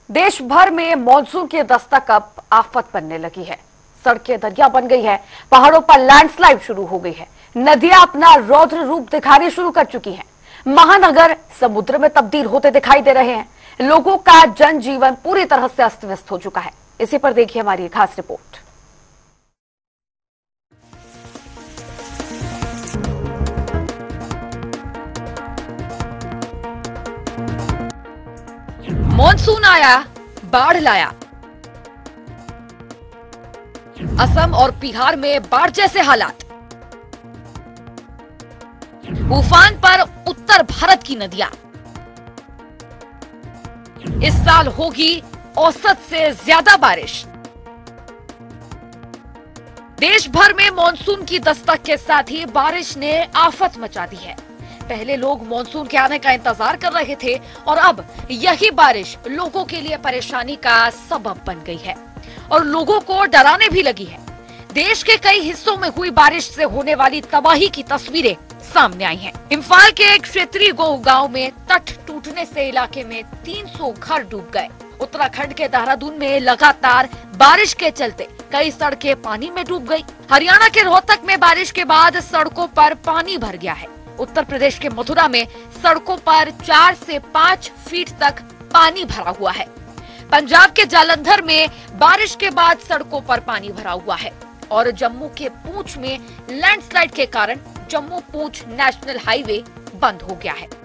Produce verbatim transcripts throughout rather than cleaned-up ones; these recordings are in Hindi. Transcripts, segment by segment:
देश भर में मॉनसून की दस्तक अब आफत बनने लगी है। सड़कें दरिया बन गई है, पहाड़ों पर लैंडस्लाइड शुरू हो गई है, नदियां अपना रौद्र रूप दिखाने शुरू कर चुकी हैं, महानगर समुद्र में तब्दील होते दिखाई दे रहे हैं, लोगों का जनजीवन पूरी तरह से अस्त व्यस्त हो चुका है। इसी पर देखिए हमारी खास रिपोर्ट। मॉनसून आया, बाढ़ लाया। असम और बिहार में बाढ़ जैसे हालात। उफान पर उत्तर भारत की नदियां। इस साल होगी औसत से ज्यादा बारिश। देश भर में मॉनसून की दस्तक के साथ ही बारिश ने आफत मचा दी है। पहले लोग मॉनसून के आने का इंतजार कर रहे थे और अब यही बारिश लोगों के लिए परेशानी का सबब बन गई है और लोगों को डराने भी लगी है। देश के कई हिस्सों में हुई बारिश से होने वाली तबाही की तस्वीरें सामने आई हैं। इम्फाल के एक क्षेत्रीय गोह गांव में तट टूटने से इलाके में तीन सौ घर डूब गए। उत्तराखंड के देहरादून में लगातार बारिश के चलते कई सड़कें पानी में डूब गई। हरियाणा के रोहतक में बारिश के बाद सड़कों पर पानी भर गया है। उत्तर प्रदेश के मथुरा में सड़कों पर चार से पाँच फीट तक पानी भरा हुआ है। पंजाब के जालंधर में बारिश के बाद सड़कों पर पानी भरा हुआ है और जम्मू के पूंछ में लैंडस्लाइड के कारण जम्मू पूंछ नेशनल हाईवे बंद हो गया है।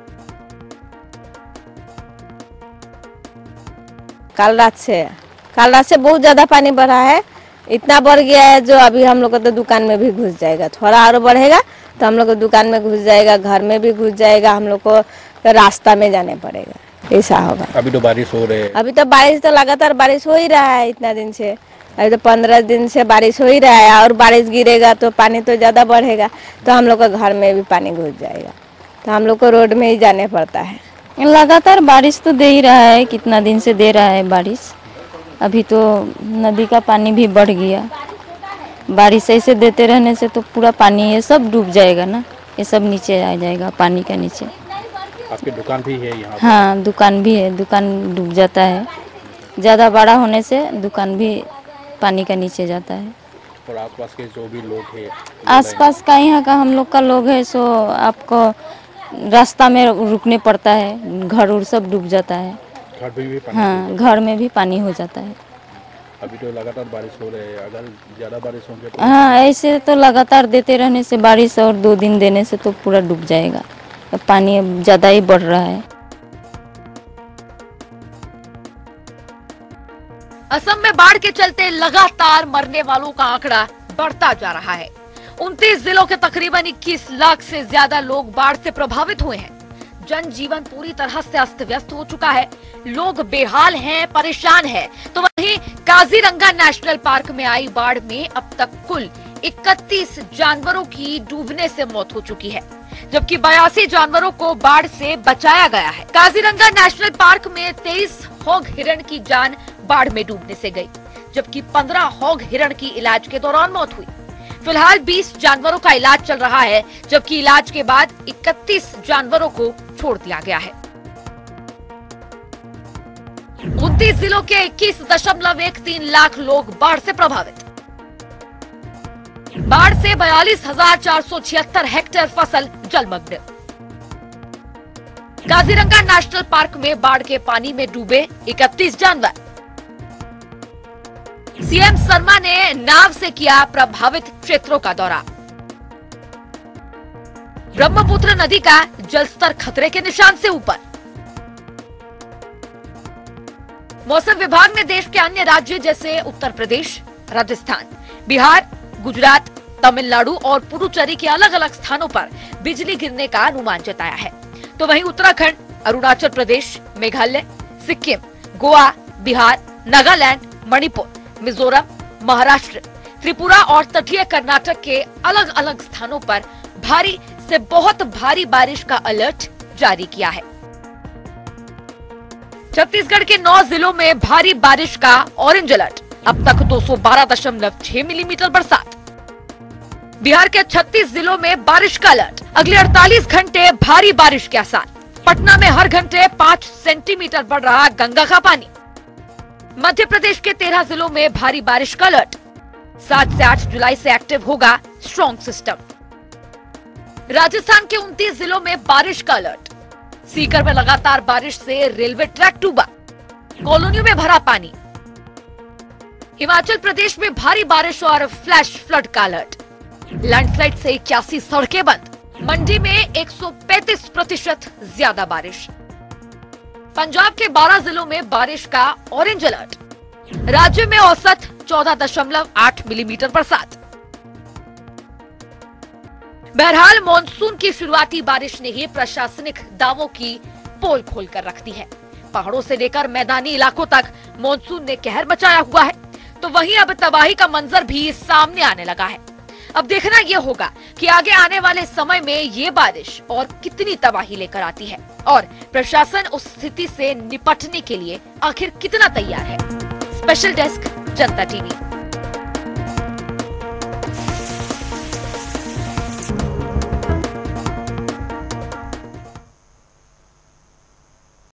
कल रात से कल रात से बहुत ज्यादा पानी बढ़ा है। इतना बढ़ गया है जो अभी हम लोग को तो दुकान में भी घुस जाएगा। थोड़ा और बढ़ेगा तो हम लोग को दुकान में घुस जाएगा, घर में भी घुस जाएगा, हम लोग को रास्ता में जाने पड़ेगा। ऐसा होगा। अभी तो बारिश हो रही है। अभी तो बारिश तो लगातार बारिश हो ही रहा है। इतना दिन से अभी तो पंद्रह दिन से बारिश हो ही रहा है और बारिश गिरेगा तो पानी तो ज्यादा बढ़ेगा तो हम लोग का घर में भी पानी घुस जाएगा तो हम लोग को रोड में ही जाने पड़ता है। लगातार बारिश तो दे ही रहा है, कितना दिन से दे रहा है बारिश। अभी तो नदी का पानी भी बढ़ गया। बारिश ऐसे देते रहने से तो पूरा पानी ये सब डूब जाएगा ना, ये सब नीचे आ जाएगा पानी का नीचे। आपकी दुकान भी है यहाँ? हाँ दुकान भी है, दुकान डूब जाता है। ज़्यादा बड़ा होने से दुकान भी पानी का नीचे जाता है। और आसपास के जो भी लोग हैं? आसपास का यहाँ का हम लोग का लोग है सो आपको रास्ता में रुकने पड़ता है, घर उर सब डूब जाता है। घर में भी पानी? हाँ घर में भी पानी हो जाता है। अभी तो लगातार बारिश हो रही है, अगर ज्यादा बारिश होंगे तो? हाँ ऐसे तो लगातार देते रहने से बारिश और दो दिन देने से तो पूरा डूब जाएगा। पानी अब ज्यादा ही बढ़ रहा है। असम में बाढ़ के चलते लगातार मरने वालों का आंकड़ा बढ़ता जा रहा है। उनतीस जिलों के तकरीबन इक्कीस लाख से ज्यादा लोग बाढ़ से प्रभावित हुए हैं। जनजीवन पूरी तरह से अस्त व्यस्त हो चुका है। लोग बेहाल हैं, परेशान हैं। तो वहीं काजीरंगा नेशनल पार्क में आई बाढ़ में अब तक कुल इकतीस जानवरों की डूबने से मौत हो चुकी है, जबकि बयासी जानवरों को बाढ़ से बचाया गया है। काजीरंगा नेशनल पार्क में तेईस हॉग हिरण की जान बाढ़ में डूबने से गई, जबकि पंद्रह हॉग हिरण की इलाज के दौरान मौत हुई। फिलहाल बीस जानवरों का इलाज चल रहा है, जबकि इलाज के बाद इकतीस जानवरों को छोड़ दिया गया है। उनतीस जिलों के इक्कीस दशमलव एक तीन लाख लोग बाढ़ से प्रभावित। बाढ़ से बयालीस हजार चार सौ छिहत्तर हेक्टेयर फसल जलमग्न। काजीरंगा नेशनल पार्क में बाढ़ के पानी में डूबे इकतीस जानवर। सीएम शर्मा ने नाव से किया प्रभावित क्षेत्रों का दौरा। ब्रह्मपुत्र नदी का जलस्तर खतरे के निशान से ऊपर। मौसम विभाग ने देश के अन्य राज्य जैसे उत्तर प्रदेश, राजस्थान, बिहार, गुजरात, तमिलनाडु और पुडुचेरी के अलग अलग स्थानों पर बिजली गिरने का अनुमान जताया है। तो वहीं उत्तराखंड, अरुणाचल प्रदेश, मेघालय, सिक्किम, गोवा, बिहार, नागालैंड, मणिपुर, मिजोरम, महाराष्ट्र, त्रिपुरा और तटीय कर्नाटक के अलग अलग स्थानों पर भारी से बहुत भारी बारिश का अलर्ट जारी किया है। छत्तीसगढ़ के नौ जिलों में भारी बारिश का ऑरेंज अलर्ट। अब तक दो सौ बारह दशमलव छह मिलीमीटर बरसात। बिहार के छत्तीस जिलों में बारिश का अलर्ट। अगले अड़तालीस घंटे भारी बारिश के आसार। पटना में हर घंटे पाँच सेंटीमीटर बढ़ रहा गंगा का पानी। मध्य प्रदेश के तेरह जिलों में भारी बारिश का अलर्ट। सात से आठ जुलाई से एक्टिव होगा स्ट्रॉन्ग सिस्टम। राजस्थान के उनतीस जिलों में बारिश का अलर्ट। सीकर में लगातार बारिश से रेलवे ट्रैक डूबा, कॉलोनियों में भरा पानी। हिमाचल प्रदेश में भारी बारिश और फ्लैश फ्लड का अलर्ट। लैंडस्लाइड से इक्यासी सड़कें बंद। मंडी में एक सौ पैंतीस प्रतिशत ज्यादा बारिश। पंजाब के बारह जिलों में बारिश का ऑरेंज अलर्ट। राज्य में औसत चौदह दशमलव आठ मिलीमीटर बरसात। बहरहाल मॉनसून की शुरुआती बारिश ने ही प्रशासनिक दावों की पोल खोलकर रख दी है। पहाड़ों से लेकर मैदानी इलाकों तक मॉनसून ने कहर मचाया हुआ है, तो वहीं अब तबाही का मंजर भी सामने आने लगा है। अब देखना यह होगा कि आगे आने वाले समय में ये बारिश और कितनी तबाही लेकर आती है और प्रशासन उस स्थिति से निपटने के लिए आखिर कितना तैयार है। Special desk, Janta TV.